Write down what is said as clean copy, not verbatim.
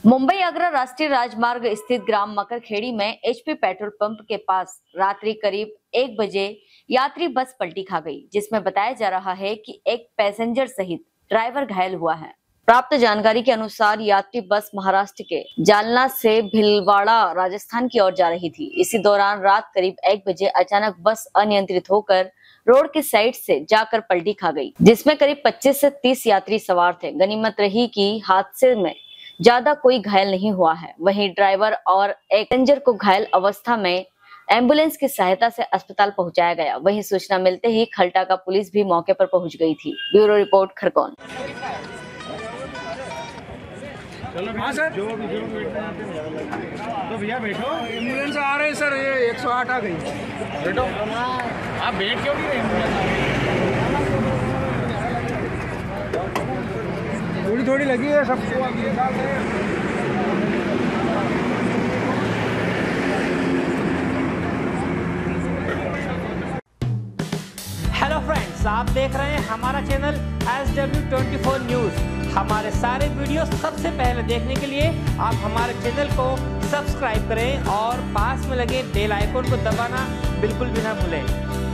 मुंबई आगरा राष्ट्रीय राजमार्ग स्थित ग्राम मकरखेड़ी में एचपी पेट्रोल पंप के पास रात्रि करीब 1 बजे यात्री बस पलटी खा गई, जिसमें बताया जा रहा है कि एक पैसेंजर सहित ड्राइवर घायल हुआ है। प्राप्त जानकारी के अनुसार यात्री बस महाराष्ट्र के जालना से भीलवाड़ा राजस्थान की ओर जा रही थी। इसी दौरान रात करीब 1 बजे अचानक बस अनियंत्रित होकर रोड की साइड से जाकर पलटी खा गई, जिसमें करीब 25 से 30 यात्री सवार थे। गनीमत रही कि हादसे में ज्यादा कोई घायल नहीं हुआ है। वहीं ड्राइवर और एक पैसेंजर को घायल अवस्था में एम्बुलेंस की सहायता से अस्पताल पहुंचाया गया। वहीं सूचना मिलते ही खलटा का पुलिस भी मौके पर पहुंच गई थी। Bureau report, Khargone. हाँ सर, तो भैया बैठो, एम्बुलेंस आ रहे हैं सर, ये 108 आ गई। बैठो, आप बैठ क्यों नहीं रहे? थोड़ी थोड़ी लगी है सबको। हेलो फ्रेंड्स, आप देख रहे हैं हमारा चैनल SW24 न्यूज़। हमारे सारे वीडियो सबसे पहले देखने के लिए आप हमारे चैनल को सब्सक्राइब करें और पास में लगे बेल आइकन को दबाना बिल्कुल भी ना भूलें।